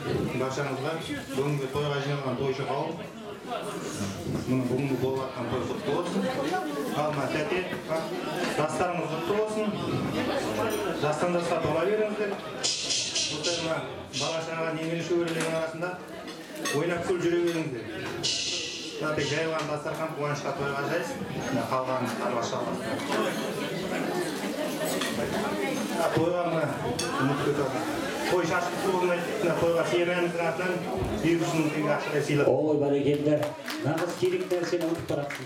баршаңызға бүгінгі тойға жиналған тойшы қауым бүгінгі болып жатқан той құтты болсын. Алма тәте, жастарыңыз құтты болсын. Жастан жасқа тола беріңіздер. Осы бала-шаға немере шөберелердің арасында ойнап күліп жүре беріңіздер. Тек жайылған дастархан қуанышқа тойға жайсын. Қалған қарға шалғасы. Тойға ұмытып кетеді. Той шашып болмайды. Тойға семьямыздың атынан бейбітшілігін ақшалай сыйлап. Ой, бәрекелді. Нағыз керек нәрсені ұмытып барасың.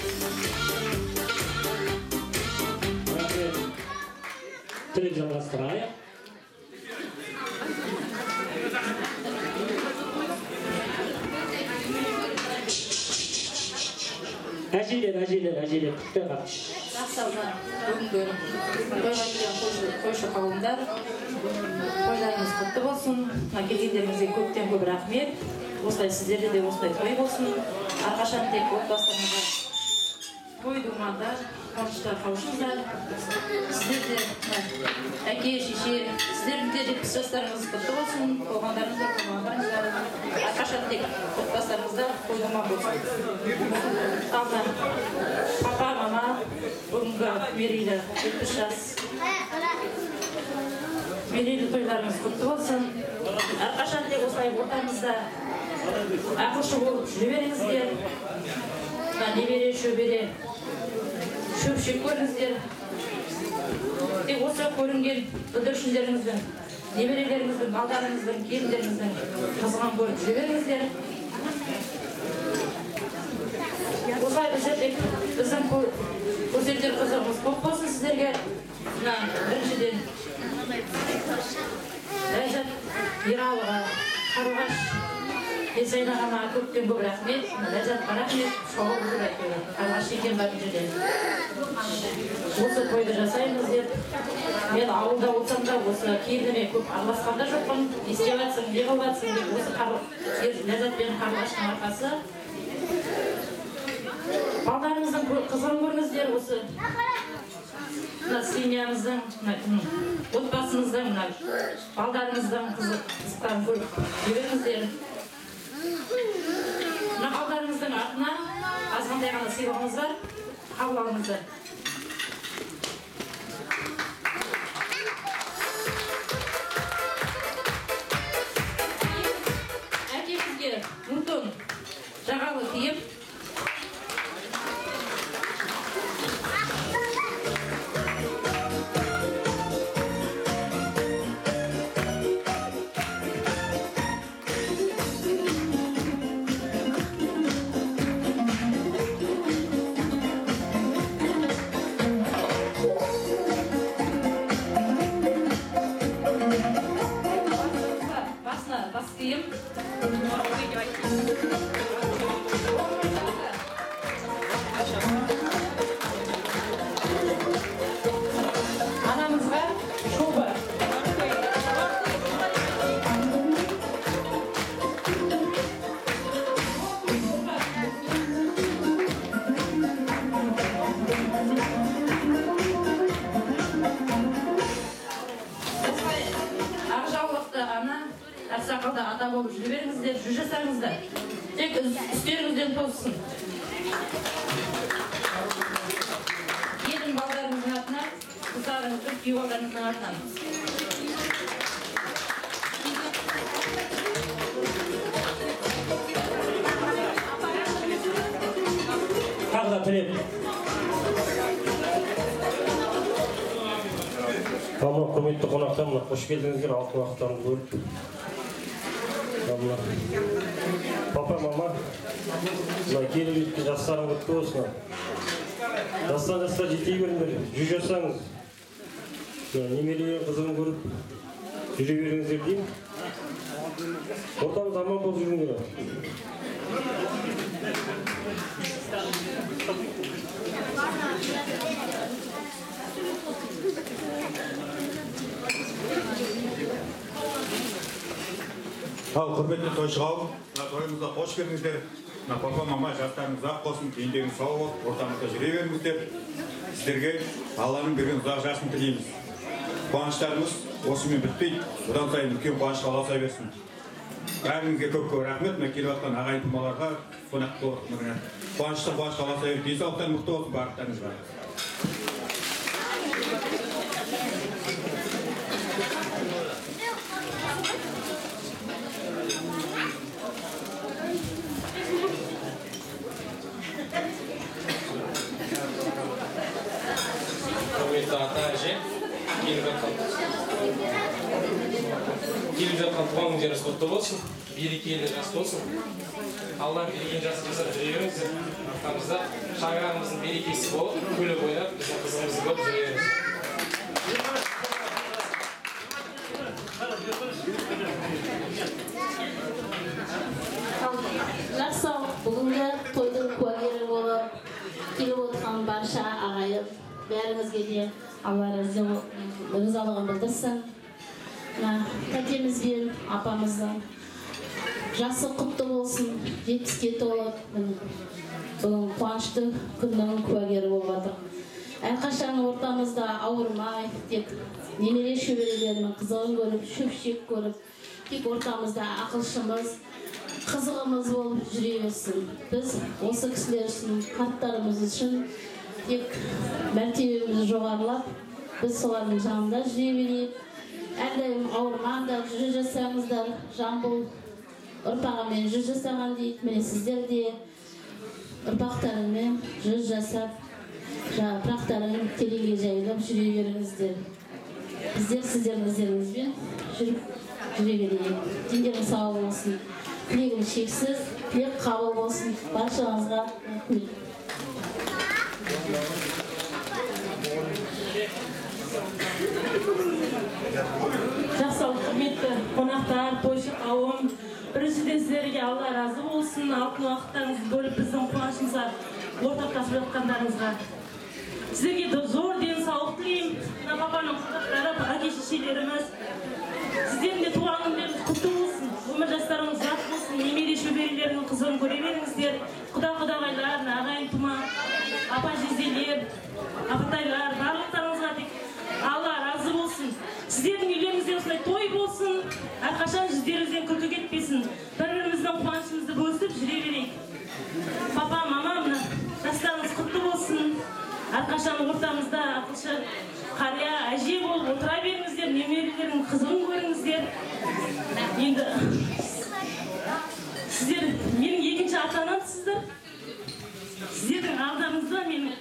Тілек жалғастырайық. Әжелер, күтпей қап. Жақсалған бүгінгі тойға келген қойшы қауымдар, тойларыңыз құтты болсын. Келгендеріңізге көптен көп рахмет. Осылай сіздерде де осылай той болсын. Әрқашан тек отбасыларыңызға той думандар, қуаныштар қауышыңыздар. Сіздер де әке, шеше, сіздердің де 70 жастарыңыз құтты болсын. Туғандарыңыздар. Әрқашан тек отбасыларыңызда той думан болсын. Алда папа, мама, бүгінгі мерейлі 70 жас. Мерейлі тойларыңыз құтты болсын. Әрқашан тек осылай ортамызда ақылшы болып жүре беріңіздер. Немере шөбере шөпшек көріңіздер. Тек осы көрінген бүлдіршіндеріңіздің, немерелеріңіздің, балдарыңыздың, келіндеріңіздің қызығын көріп жүре беріңіздер. Осылай біздің көрсетер қызығымыз көп болсын сіздерге. Біріншіден Ләззат Ералыға, Қарлығаш Есайнағама көптен көп рахмет. Ләззатқа рахмет, шоғы бүгір айтуға. Қарлығаш екен бар жерден. Осы тойды жасаймыз деп. Мен ауылда болсам да, осы келіме көп араласқанда жоқпын. Естеп жатсың, не қылып жатсың деп, осы Ләззат пен Қарлығаштың арқасы. Балдарыңыздың қызығын көріңіздер, осы семьямыздың, отбасымыздың, балдарыңыздың қызықтарын көріп жүріңіздер. Балдарыңыздың артына азғандай ғана сыйлығымыз бар, қабыл алыңыздар. Әкемізге мүмкін жағалы киіп, анамызға шуба. Ақжаулықты ана, ақсақалда ата болып жүре беріңіздер, жүз жасаңыздар. Тек үстеріңізден тозсын. Келін балдарыңыздың атынан, қыздарыңыздың, күйеу балдарыңыздың атынан. Тағы да тілеп. Құрметті қонақтар, қош келдіңіздер, алтын уақыттарыңды көріп. Папа, мама, келіп жастарың құтты болсын. Жастан жасқа жетей беріңдер, жүз жасаңыз. Немерелер қызығын көріп жүре беріңіздер деймін. Ортамыз аман болып жүріңдер. Ал құрметті тойшы қауым, тойымызға қош келдіңіздер. Папа, мама, жастарыңыз ақ болсын, кейіндеріңіз сау болып, ортамызда жүре беріңіздер. Сіздерге Алланың берген ұзақ жасын тілейміз. Қуаныштарымыз осымен бітпейді, бұдан сайын үлкен қуанышқа ұласа берсін. Bäriňizge köp rahmet, men kelip atgan agaýyn tumalarga konak bolupdyr. Başta baş kalasa öýdüýse, oktan mutlu bolsun barlyklaryňyzga. Келіп жатқан туған күндеріңіз құтты болсын, берекелі жас болсын. Алла берген жас жасап жүре беріңіздер. Артамызда шаңырағымыздың берекесі болып, күліп ойнап, біздің қызымызды көріп жүре беріңіздер. Жақсы, бүгінгі тойдың куәгері болып, келіп отырған барша ағайын, бәріңізге де Алла ризалығын білдірсін. Тәтемізбен, апамыздың жасы құтты болсын, 70-ке толып, бұның қуанышты күннің куәгері болып жатыр. Әрқашан ортамызда ауырмай, тек немере шөберелерінің қызығын көріп, шөпшек көріп, тек ортамызда ақылшымыз, қызығымыз болып жүре берсін. Біз осы кісілер үшін, қарттарымыз үшін тек мәртебемізді жоғарылап, біз солардың жанында жүре берейік. Әрдайым ауырмаңдар, жүре жасаңыздар, жамбыл ұрпағымен жүз жасаған дейді. Міне сіздер де ұрпақтарымен жүз жасап, жапырақтарын тереңге жайылып жүре беріңіздер. Біздер сіздердің іздеріңізбен жүріп жүре берейік. Дендерің сау болсын, тілегім шексіз, тілек қабыл болсын. Баршаңызға рахмет. Жақсы, құрметті қонақтар, тойшы қауым, біріншіден сіздерге Алла разы болсын, алтын уақыттарыңызды бөліп біздің қуанышымызға ортақтасып жатқандарыңызға. Сіздерге зор денсаулық тілеймін. Папаның құттықтары, әке-шешелеріміз, сіздердің де туған күндеріңіз құтты болсын, өмір жастарыңыз ұзақ болсын, немере шөберелерінің қызығын көре беріңіздер. Құда-құдағайлар, ағайын тума, апа-жезделер, апатайлар, барлықтарыңызға тек Алла разы болсын. Сіздердің үйлеріңізде осылай той болсын, әрқашан жүздеріңізден күлкі кетпесін. Бір-біріміздің қуанышымызды бөлісіп жүре берейік. Папа, мама, мына жастарыңыз құтты болсын. Әрқашан ортамызда ақылшы қария, әже болып отыра беріңіздер, немерелердің қызығын көріңіздер. Енді сіздер менің екінші ата-анамсыздар. Сіздердің алдарыңызда менің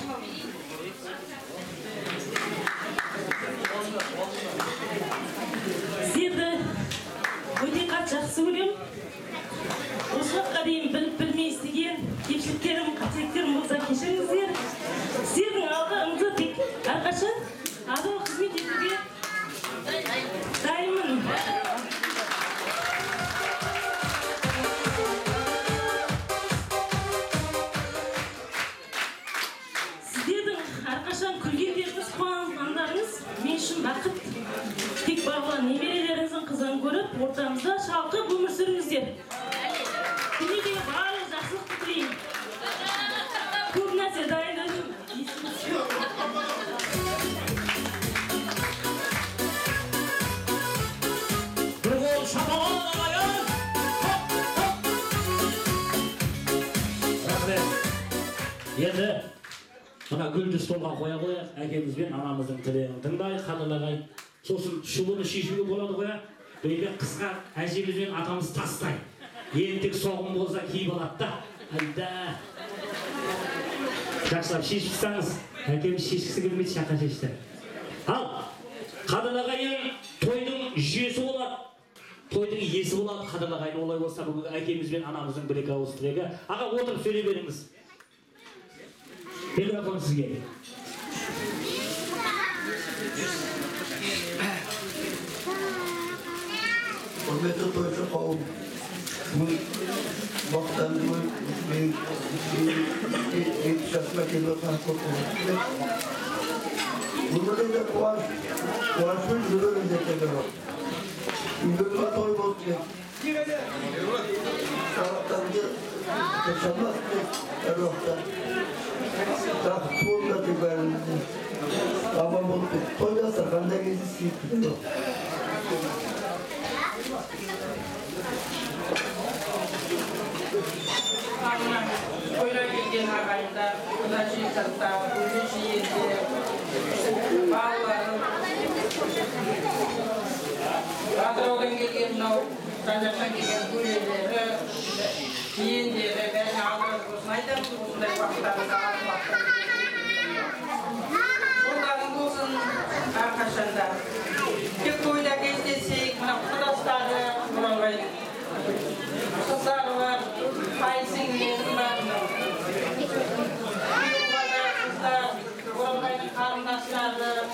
сіздерді өте қатты жақсы көремін. Осы уақытқа дейін біліп-білмей істеген кемшіліктерім, қателіктерім болса кешіріңіздер. Сіздердің алдыңызда тек әрқашан адал қызмет етуге дайынмын. Сіздердің әрқашан күлгендеріңіз, қуанғандарыңыз мен үшін бақыт. Тек бағлан немерелеріңіздің қызығын көріп, ортамызда шалқып өмір сүріңіздер. Дүниеге барлық жақсылықты тілеймін. Көп нәрсе дайындадым. Бір қол шапалақ ағайын! Рахмет. Енді мына гүлді столға қоя қояйық, әкеміз бен анамыздың тілегін тыңдайық, қадірлағай. Сосын шұлыны шешуге болады қоя. Бейбе қысқа әжеміз бен атамыз тастай. Ентік соғым болса киіп алады да. Айда. Жақсылап шешіп тұрсаңыз, әкеміз шешкісі келмейді, шақа шешті. Ал, қадірлағайын тойдың жүйесі болады. Тойдың иесі болады, қадірлағайын олай болса, бүгін әкеміз бен анамыздың бір-екі ауыз тілегі. Аға, отырып сөйлей беріңіз. Микрофон сізге. Құрметті тойшы қауым, вақтанды мен жасыма келіп отқан көп болады. Өмірінде қуанышпен жүрегін зерттеген жоқ. Үйлерге той болды. Сағаттанды жасамас деп әр уақытта. Жақсы туылда деп бәрімізде. Аман болып тойласа қандай кезде сүйіп жоқ. Toylar gelgen ağaylar, kulaşı katta, ölücü yedi, bağlarım. Kadrodan gelgen nav, Kazaşan gelgen kuleleri, yeğenleri, ben ağlarım. Aydan kursunday vaxtlarında ağırmaktan. Onların olsun arkadaşlar. Tek toyda geçtiysek, kudasları buralayın. Kızlar var, Aysin'in var. Kızlar, buralayın karındaşları.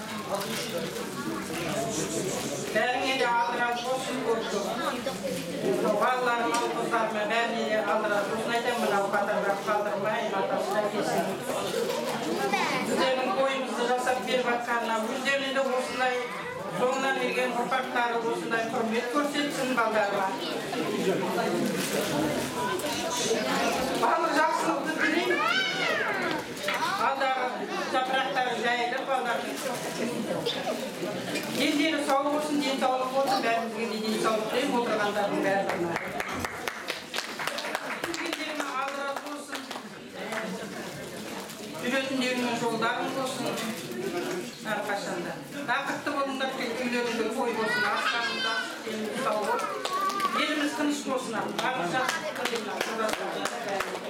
Beni de aldıran olsun kurdu. Vallahi kızlarıma beni de aldıran olsun. Neden bana o kadar kaldırmayın, atasına kesin. Güzelim koyumuzu rasat bir bakanına, güzelinde olsunlar. Sonundan vergen ufakları olsunlar, hürmet göstersin ballarına. Balık жақсылықты bileyim. Alдағы жапырақтары жайылып, алдағы дендері сау болсын, денсаулық болсын, бәрімізге де денсаулық тілеймін, отырғандардың бәріне. Жүргендеріңе алды разы болсын. Жүретіндеріңе жолдарың болсын. Әрқашанда. Бақытты болыңдар, үйлеріңде той болсын, астарыңда, деніңіз сау болсын. Еліміз тыныш болсын, барлық жақсылық тілеймін.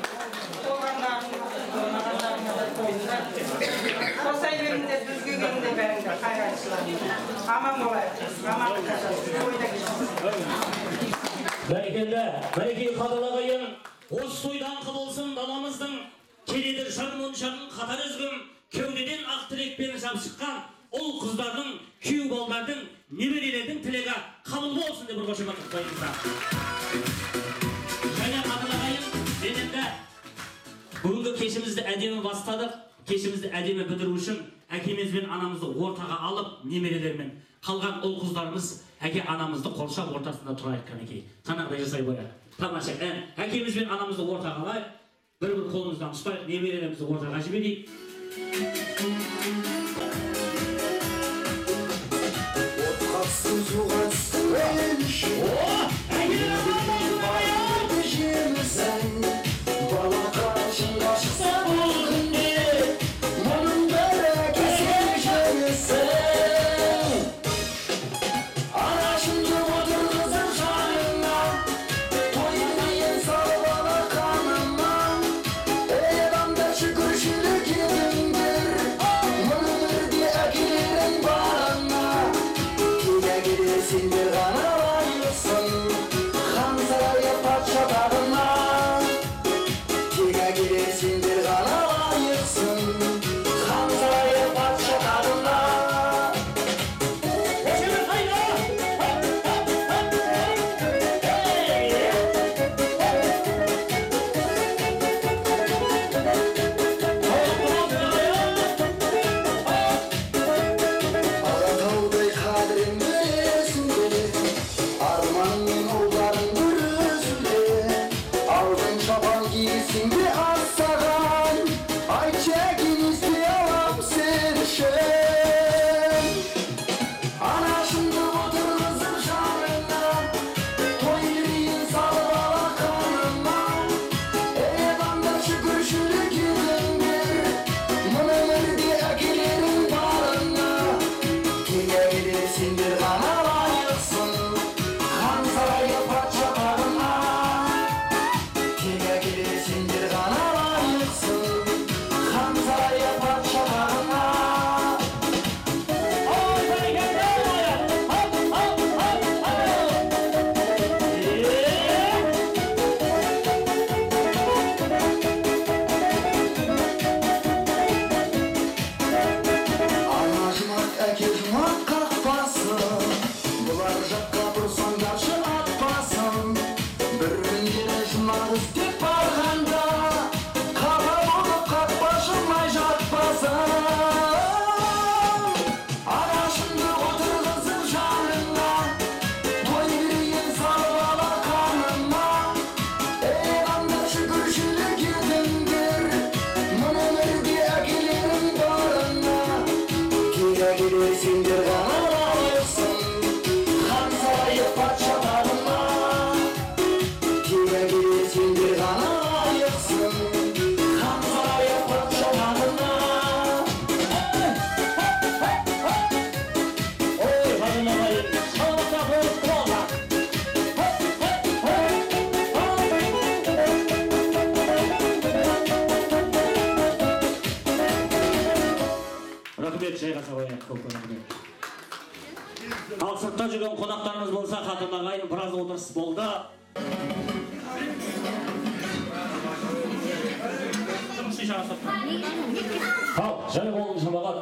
Osay verimde, düzgün verimde verimde, hayrançılarım. Aman olayım, aman kaçasın, oyda geçsin. Бәрекелді қадалағайын, осы тойдан қыл болсын даламыздың, келедір шармоншағын қатар үзгім, кеудеден ақ тілекпен жабшыққан, ол қыздардың, күйеу балдардың, немерелердің тілегі қабыл болсын деп бір қошемат құттықтаймыз. Және қадалағайын, денемді бүгінгі кешімізді әдемі бастадық. Кешімізді әдемі бітіру үшін әкеміз бен анамызды ортаға алып, немерелермен қалған ұл қыздарымыз әке анамызды қоршап ортасында тұрайық кәнекей. Танағдай жасай қояйық. Тамаша ән. Әкеміз бен анамызды ортаға алайық. Бір-бір қолымыздан ұстайық, немерелерімізді ортаға жіберейік. Отқасын суға түскен жемісің балаға шыңға шықса бұл күнде мұның бәрі кесел жемісің анашымды отырғызып жаныңа тойын салып ала қаныма адамдар шүкіршілік етіңдер мұның бірде әкелерің барына кеге келе сендер ғана лайықсың хан сарайы патша тағына сендер ғана лайықсың хан сарайы патша тағына алатаудай қадірін білесіңдер арманмен ұлдарың бүрісіңде алдың шапан киісіңде астаған айтшы кеңесте алам сен үшін анашымды отырғызып жанына той биін салып ала қаныма адамдар шүкіршілік етіңдер мұны бірде әкелерің барына кеге келе сендер ғана лайықсың хан сарайы патша тағына кеге келе сендер ғана лайықсың хан сарайы патша тағына ана жұмақ әке жұмақ қақпасы бұлар жаққа бұрсаңдаршы атпасын бір күндері жұмақ іздеп барғанда қапа болып қақпа жырмай жатпасын анашымды отырғызып жаныңа той биін салып ала қаныма адамдар шүкіршілік етіңдер мұны бірде әкелерің барына кеге келе сендер ғана лайықсың хан сарайы патша рет жайғаса қояйық көкірегіне. Ал сыртта жүрген қонақтарымыз болса, қатарлағайын біраз отырыс болды. Ал, жай қолын жамағат.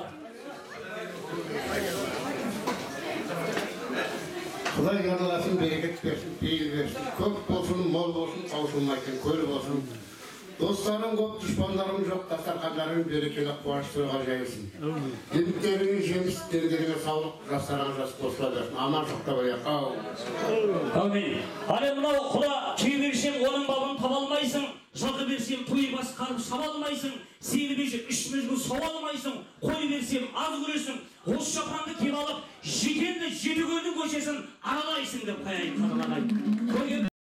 Құдай жарыласын, берекет берсін, пейіл берсін, көп болсын, мол болсын, таусылмайтын көл болсын. Достарым көп, дұшпандарым жоқ, дастархандарың берекелі қуаныш тойға жайылсын. Еңбектеріңе жеміс, дендеріңе саулық, жастарыңа жас қосыла берсін. Аман сақта болайық. Әумин. Але мынау құда түйе берсең оның бабын таба алмайсың, жылқы берсең той басқарып шаба алмайсың, сиыр берсең 3 мезгіл сауа алмайсың, қой берсең аз көресің, осы шапанды киіп алып, жекенді жеті көлдің көшесін аралайсың деп қояйын қадалағай.